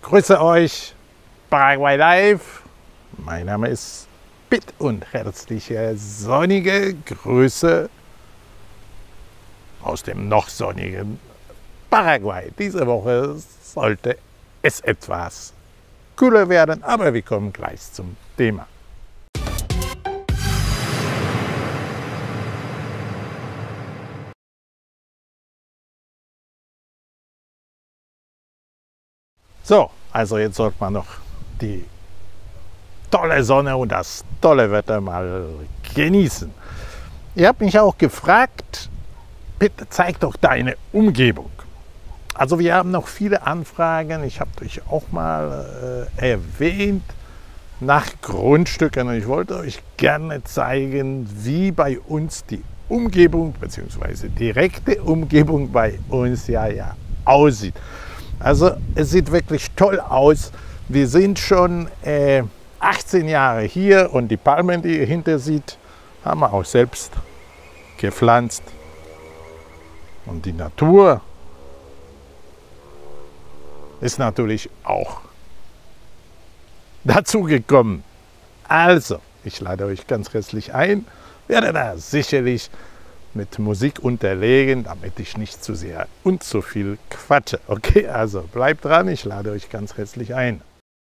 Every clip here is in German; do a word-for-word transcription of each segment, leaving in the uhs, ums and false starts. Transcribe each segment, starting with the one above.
Grüße euch, Paraguay Live. Mein Name ist Pitt und herzliche sonnige Grüße aus dem noch sonnigen Paraguay. Diese Woche sollte es etwas kühler werden, aber wir kommen gleich zum Thema. So, also jetzt sollte man noch die tolle Sonne und das tolle Wetter mal genießen. Ihr habt mich auch gefragt, bitte zeig doch deine Umgebung. Also wir haben noch viele Anfragen, ich habe euch auch mal äh, erwähnt, nach Grundstücken. Und ich wollte euch gerne zeigen, wie bei uns die Umgebung bzw. direkte Umgebung bei uns ja, ja aussieht. Also es sieht wirklich toll aus. Wir sind schon äh, achtzehn Jahre hier und die Palmen, die ihr hinter seht, haben wir auch selbst gepflanzt. Und die Natur ist natürlich auch dazu gekommen. Also, ich lade euch ganz herzlich ein, werde da sicherlich mit Musik unterlegen, damit ich nicht zu sehr und zu viel quatsche. Okay, also bleibt dran, ich lade euch ganz herzlich ein.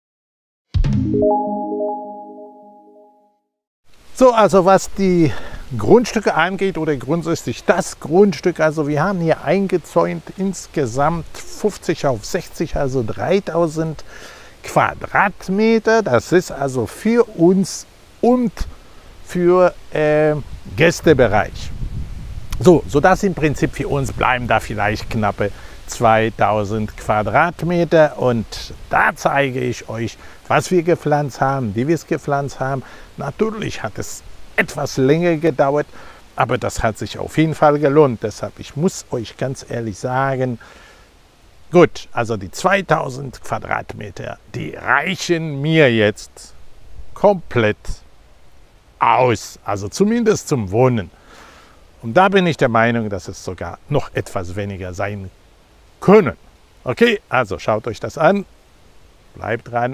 So, also was die Grundstücke angeht oder grundsätzlich das Grundstück, also wir haben hier eingezäunt insgesamt fünfzig auf sechzig, also dreitausend Quadratmeter. Das ist also für uns und für äh, Gästebereich. So, sodass im Prinzip für uns bleiben da vielleicht knappe zweitausend Quadratmeter. Und da zeige ich euch, was wir gepflanzt haben, wie wir es gepflanzt haben. Natürlich hat es etwas länger gedauert, aber das hat sich auf jeden Fall gelohnt. Deshalb, ich muss euch ganz ehrlich sagen, gut, also die zweitausend Quadratmeter, die reichen mir jetzt komplett aus. Also zumindest zum Wohnen. Und da bin ich der Meinung, dass es sogar noch etwas weniger sein können. Okay, also schaut euch das an, bleibt dran.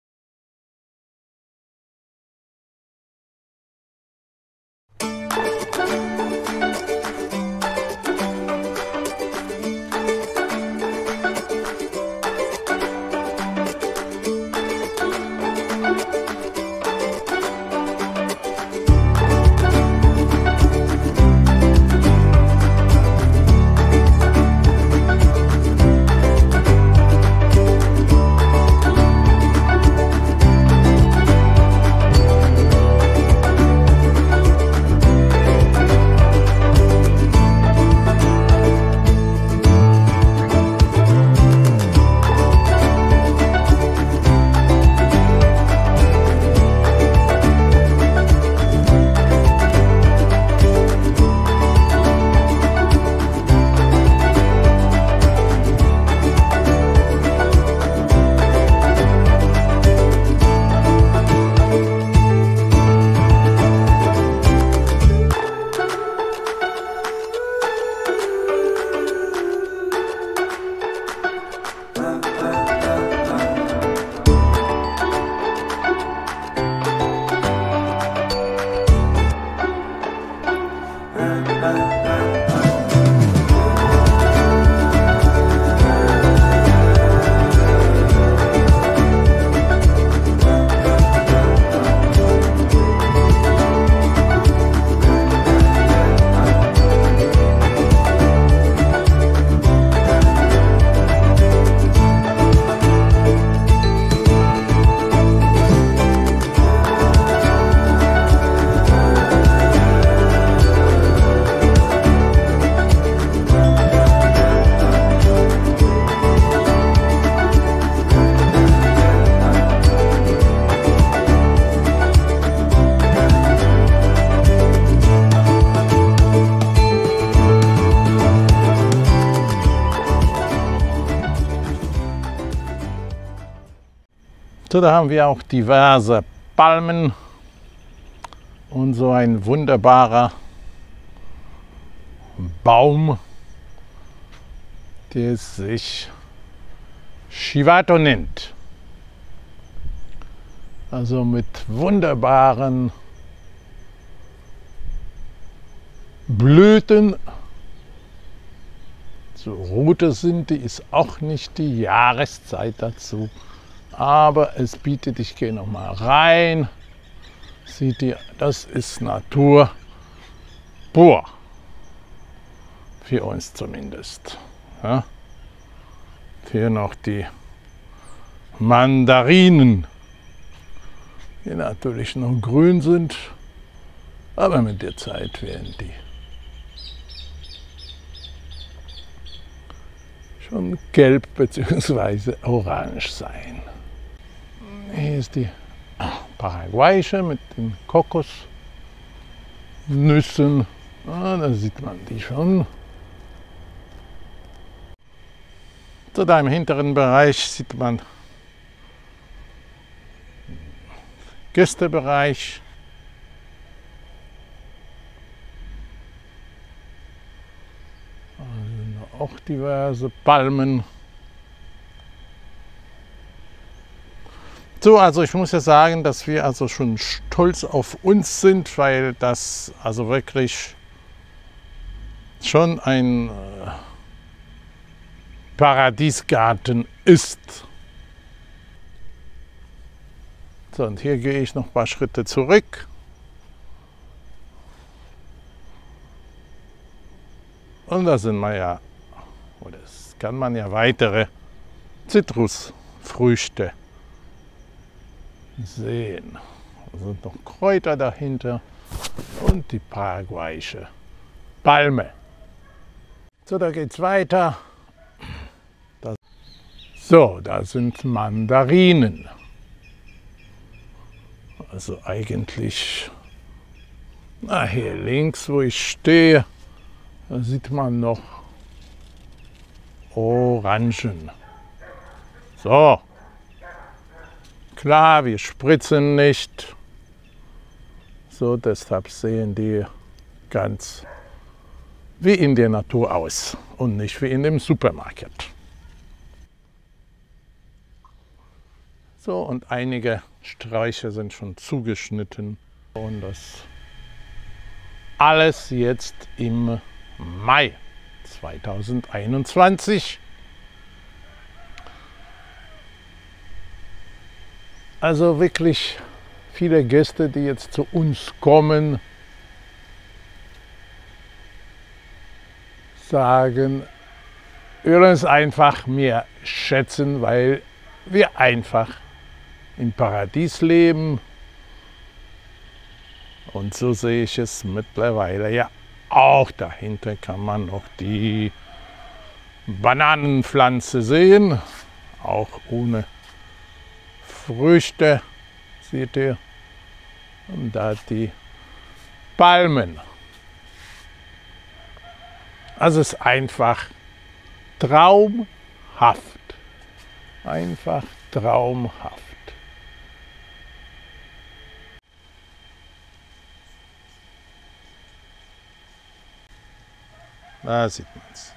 So, da haben wir auch diverse Palmen und so ein wunderbarer Baum, der sich Chivato nennt. Also mit wunderbaren Blüten. So rote sind die, ist auch nicht die Jahreszeit dazu. Aber es bietet, ich gehe noch mal rein. Seht ihr, das ist Natur pur. Für uns zumindest. Ja? Hier noch die Mandarinen, die natürlich noch grün sind, aber mit der Zeit werden die schon gelb bzw. orange sein. Hier ist die paraguayische mit den Kokosnüssen. Ah, da sieht man die schon. So, da im hinteren Bereich sieht man Gästebereich. Also auch diverse Palmen. So, also ich muss ja sagen, dass wir also schon stolz auf uns sind, weil das also wirklich schon ein äh, Paradiesgarten ist. So, und hier gehe ich noch ein paar Schritte zurück. Und da sind wir ja, oder das kann man ja weitere Zitrusfrüchte sehen. Da sind noch Kräuter dahinter und die paraguayische Palme. So, da geht es weiter. Das so, da sind Mandarinen. Also eigentlich, na, hier links, wo ich stehe, da sieht man noch Orangen. So, klar, wir spritzen nicht. So, deshalb sehen die ganz wie in der Natur aus und nicht wie in dem Supermarkt. So, und einige Sträucher sind schon zugeschnitten. Und das alles jetzt im Mai zweitausendeinundzwanzig. Also wirklich viele Gäste, die jetzt zu uns kommen, sagen, wir wollen es einfach mehr schätzen, weil wir einfach im Paradies leben. Und so sehe ich es mittlerweile ja auch. Dahinter kann man noch die Bananenpflanze sehen, auch ohne Früchte, seht ihr. Und da die Palmen. Also es ist einfach traumhaft. Einfach traumhaft. Da sieht man es.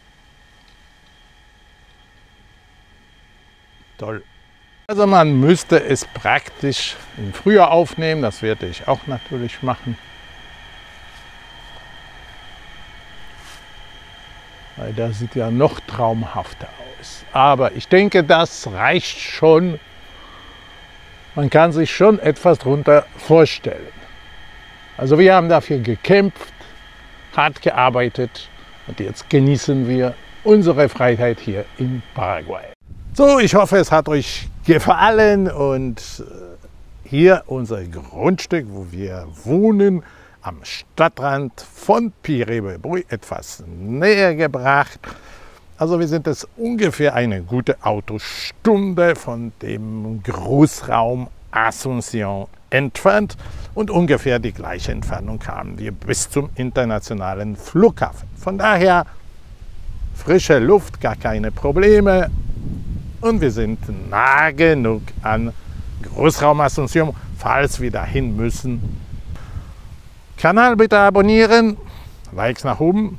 Toll. Also man müsste es praktisch im Frühjahr aufnehmen, das werde ich auch natürlich machen. Weil das sieht ja noch traumhafter aus. Aber ich denke, das reicht schon. Man kann sich schon etwas darunter vorstellen. Also wir haben dafür gekämpft, hart gearbeitet. Und jetzt genießen wir unsere Freiheit hier in Paraguay. So, ich hoffe, es hat euch gefallen und hier unser Grundstück, wo wir wohnen, am Stadtrand von Piribebui etwas näher gebracht. Also wir sind jetzt ungefähr eine gute Autostunde von dem Großraum Asunción entfernt und ungefähr die gleiche Entfernung haben wir bis zum internationalen Flughafen. Von daher frische Luft, gar keine Probleme und wir sind nah genug an Großraum Asunción, falls wir dahin müssen. Kanal bitte abonnieren, Likes nach oben,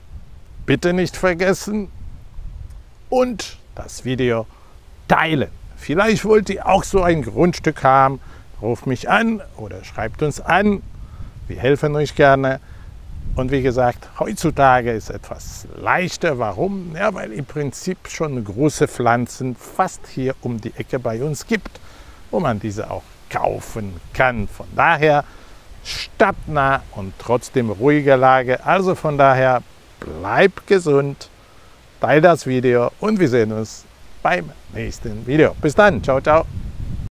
bitte nicht vergessen und das Video teilen. Vielleicht wollt ihr auch so ein Grundstück haben. Ruft mich an oder schreibt uns an. Wir helfen euch gerne. Und wie gesagt, heutzutage ist es etwas leichter. Warum? Ja, weil im Prinzip schon große Pflanzen fast hier um die Ecke bei uns gibt, wo man diese auch kaufen kann. Von daher stadtnah und trotzdem ruhige Lage. Also von daher bleibt gesund, teilt das Video und wir sehen uns beim nächsten Video. Bis dann, ciao, ciao.